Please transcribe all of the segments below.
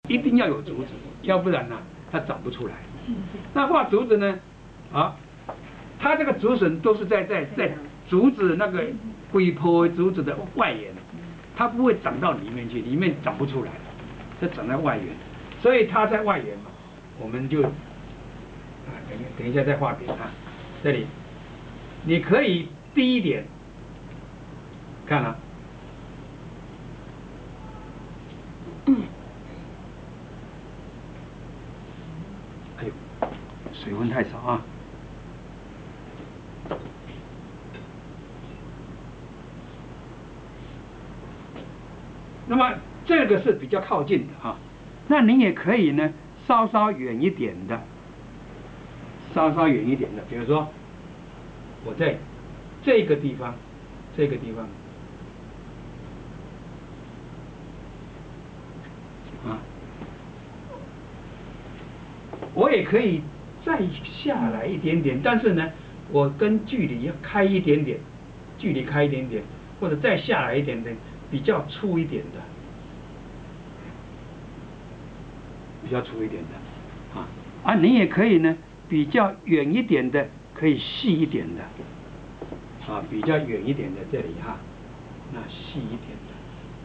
一定要有竹子，要不然呢，它长不出来。那画竹子呢，它这个竹笋都是在竹子那个龟坡竹子的外缘，它不会长到里面去，里面长不出来，它长在外缘，所以它在外缘嘛，我们就等一下再画点啊，这里你可以低一点，看了。哎呦，水温太少啊！那么这个是比较靠近的啊，那你也可以呢，稍稍远一点的，比如说我在这个地方，啊，我也可以再下来一点点，但是呢，我跟距离要开一点点，或者再下来一点点，比较粗一点的，你也可以呢，比较远一点的，可以细一点的，比较远一点的这里哈，那细一点的，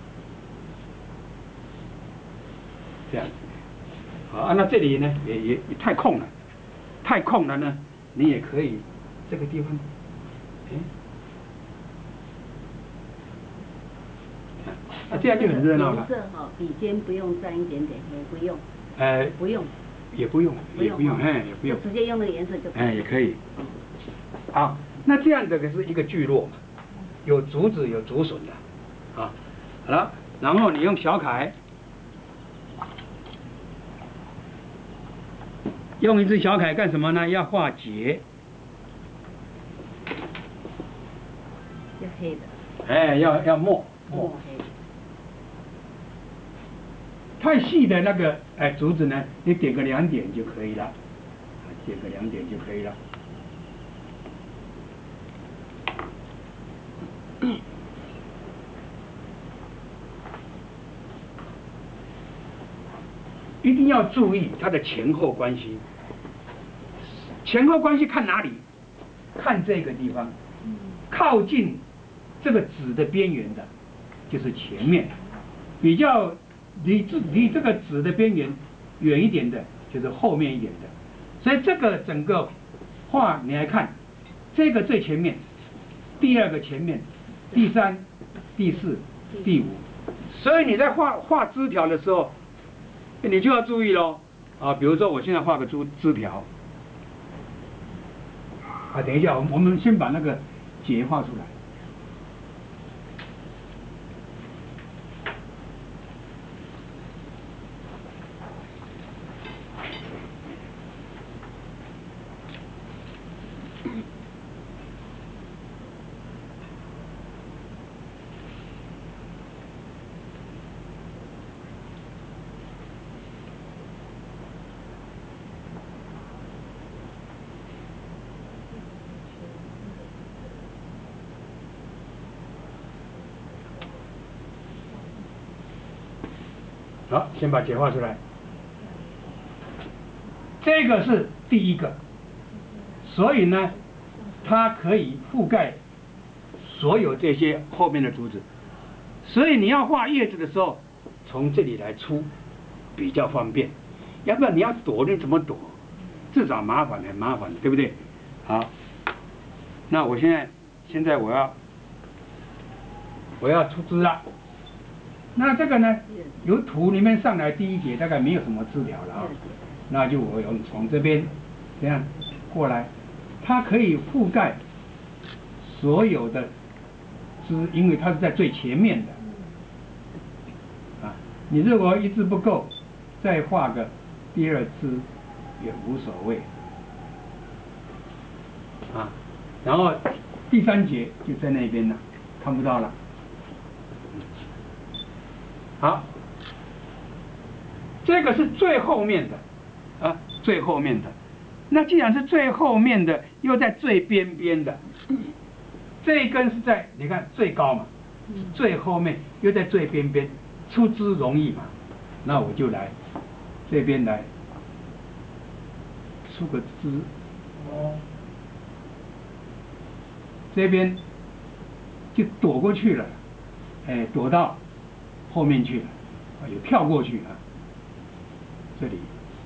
这样子。好，那这里呢也太空了呢，你也可以这个地方，这样就很热闹了。 颜色笔尖不用沾一点点，也不用。不用。 也不用，也不用，也不用。 直接用那个颜色就可以。 也可以。好，那这样的是一个聚落嘛，有竹子有竹笋的，好了，然后你用小楷。用一支小楷干什么呢？要画结。 要黑的。 要墨黑。太细的那个竹子呢，你点个2点就可以了，一定要注意它的前后关系。前后关系看哪里？看这个地方，靠近这个纸的边缘的，就是前面；比较离这个纸的边缘远一点的，就是后面一点的。所以这个整个画你来看，这个最前面，第2个前面，第3、第4、第5。所以你在画枝条的时候，你就要注意咯。比如说我现在画个枝条。等一下，我们先把那个结画出来。好，先把结画出来。这个是第1个，所以呢，它可以覆盖所有这些后面的竹子。所以你要画叶子的时候，从这里来出比较方便。要不然你要躲，你怎么躲？自找麻烦，很麻烦，对不对？好，那我现在我要出枝了。那这个呢，由图里面上来第1节大概没有什么枝条了那就我用从这边这样过来，它可以覆盖所有的枝，因为它是在最前面的。你如果1枝不够，再画个第2枝也无所谓。然后第3节就在那边了，看不到了。好，这个是最后面的，最后面的。那既然是最后面的，又在最边边的，这一根是在你看最高嘛，最后面又在最边边，出枝容易嘛， 那我就来这边来出个枝，这边就躲过去了，哎，躲到后面去了，也跳过去啊，这里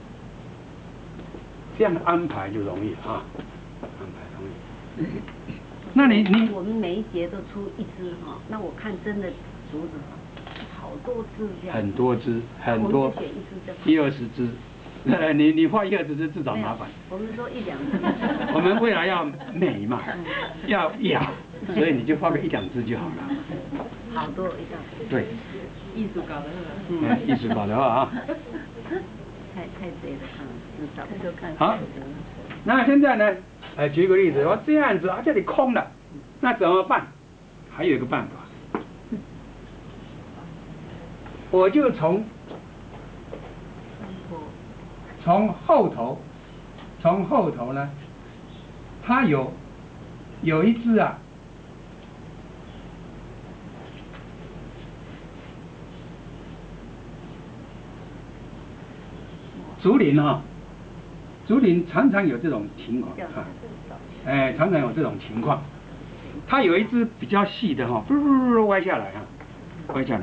这样的安排就容易啊，安排容易。那你我们每一节都出一支哈，那我看真的竹子好多支这样。 很多支，很多， 我们就选一支 1、20支。你画1、20支至少麻烦。 我们说1、2支。 我们未来要美嘛，要雅，所以你就画个1、2支就好了。 好多一道。 对。 艺术搞的。 艺术搞的话啊。 太贼了啊！至少就看。 好。那现在呢？举个例子，我这样子啊，这里空了，那怎么办？还有一个办法，我就从后头呢，它有一只啊，竹林啊，竹林常常有这种情况啊，常常有这种情况，它有一只比较细的哈，歪下来啊，歪下来。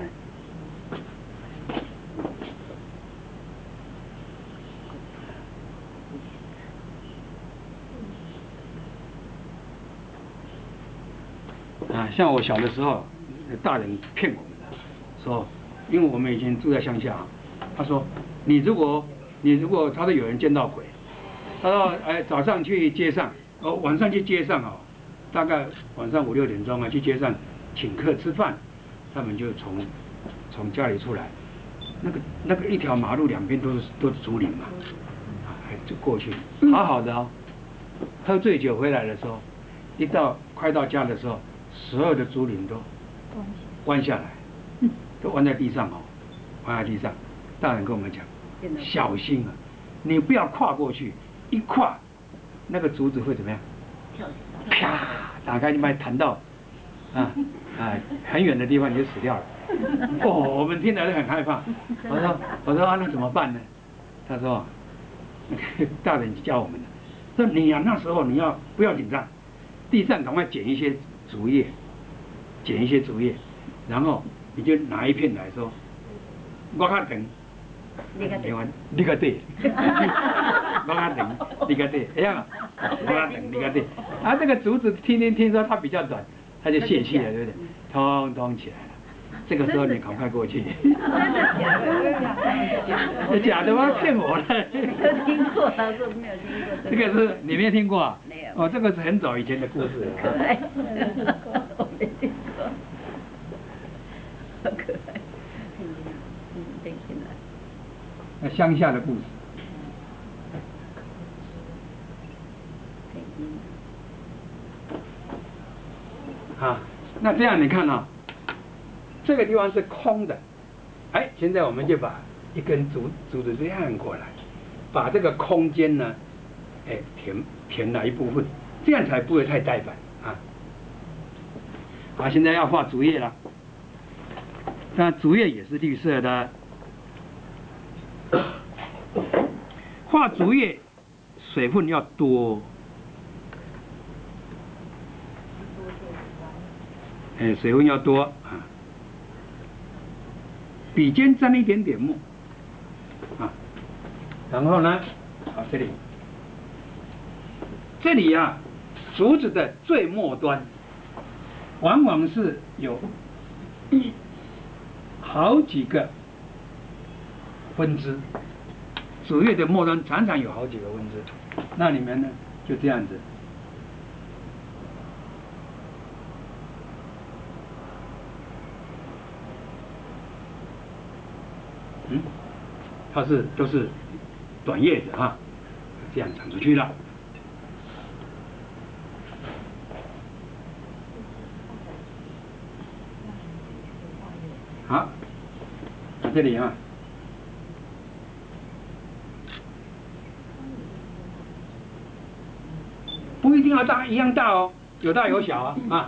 像我小的时候，大人骗我们的，说，因为我们以前住在乡下，他说，你如果他说有人见到鬼，他说，早上去街上，晚上去街上哦，大概晚上5、6点钟啊，去街上请客吃饭，他们就从家里出来，那个一条马路两边都是竹林嘛，就过去，好好的哦，喝醉酒回来的时候，快到家的时候。所有的竹林都弯下来，都弯在地上哦，弯在地上。大人跟我们讲，小心啊，你不要跨过去，一跨，那个竹子会怎么样？啪，打开就把你弹到，很远的地方你就死掉了。我们听来都很害怕。我说那怎么办呢？他说，大人教我们的，说你啊那时候你要不要紧张，地上赶快捡一些竹叶，然后你就拿一片来说，我较长，你较短，我较长，你较短，一样啊，我较长，你较短。啊，这个竹子听说它比较短，它就泄气了，对不对？通起来了。这个时候你赶快过去。假的吗？骗我了。 没有听过，他说没有听过。 这个是你没有听过啊？ 没有。 哦，这个是很早以前的故事。 可爱。我没听过。好可爱。听了。 那乡下的故事。好，那这样你看啊。这个地方是空的，现在我们就把一根竹子这样过来，把这个空间呢，填了一部分，这样才不会太呆板啊。好，现在要画竹叶了，那竹叶也是绿色的，画竹叶水分要多，水分要多啊。笔尖沾一点点墨，然后呢，这里啊，竹子的最末端，往往是有好几个分支，竹叶的末端常常有好几个分支，那里面呢就这样子。它都是短叶子啊，这样长出去了。好，那这里啊，不一定要一样大哦，有大有小啊。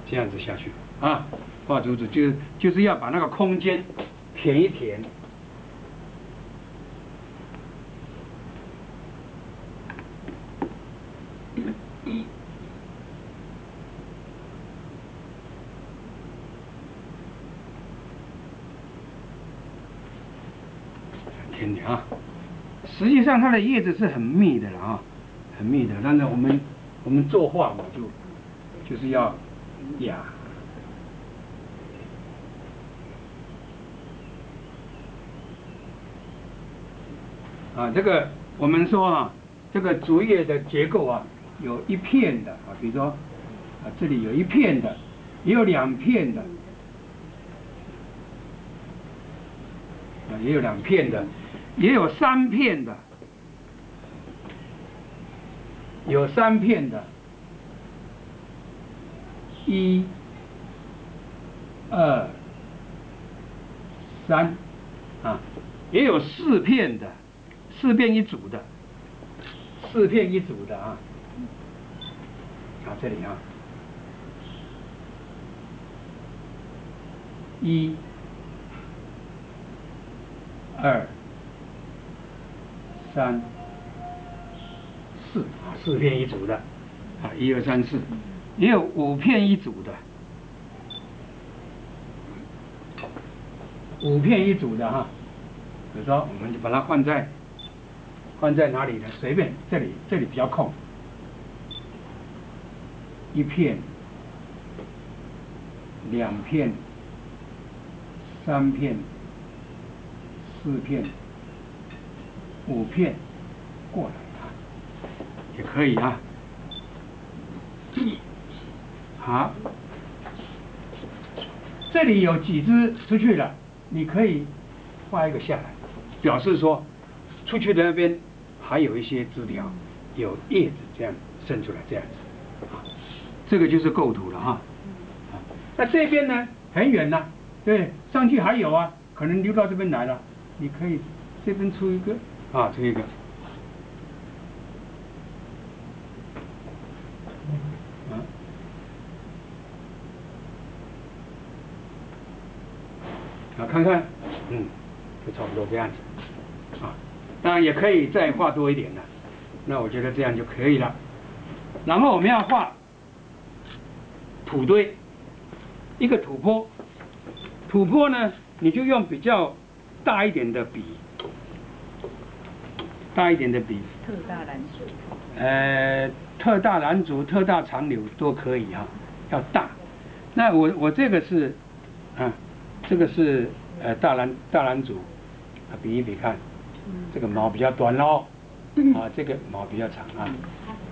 这样子下去啊，画竹子就是要把那个空间填一填。填点啊，实际上它的叶子是很密的了啊，很密的。但是我们作画嘛，就是要压。啊，这个我们说啊，这个竹叶的结构啊，有一片的啊，比如说啊这里有一片的，也有两片的，啊也有两片的，也有三片的，有三片的，一、二、三，啊，也有四片的。四片一组的，四片一组的啊，这里啊，一、二、三、四啊，四片一组的啊，一二三四，也有五片一组的，五片一组的哈，比如说我们就把它换在哪里呢？随便，这里比较空，一片、两片、三片、四片、五片，过来啊，也可以啊。好，这里有几只出去了，你可以画一个下来，表示说出去的那边。还有一些枝条，有叶子这样伸出来，这样子，啊，这个就是构图了哈。啊，那这边呢很远呐，对，上去还有啊，可能流到这边来了，你可以这边出一个啊，出一个，啊，好看看，就差不多这样子，啊。当然也可以再画多一点的，那我觉得这样就可以了。然后我们要画土堆，一个土坡。土坡呢，你就用比较大一点的笔，大一点的笔。 特大蓝竹。 特大蓝竹、特大长柳都可以哈，要大。那我这个是，这个是大蓝竹，比一比看。这个毛比较短喽，啊，这个毛比较长啊。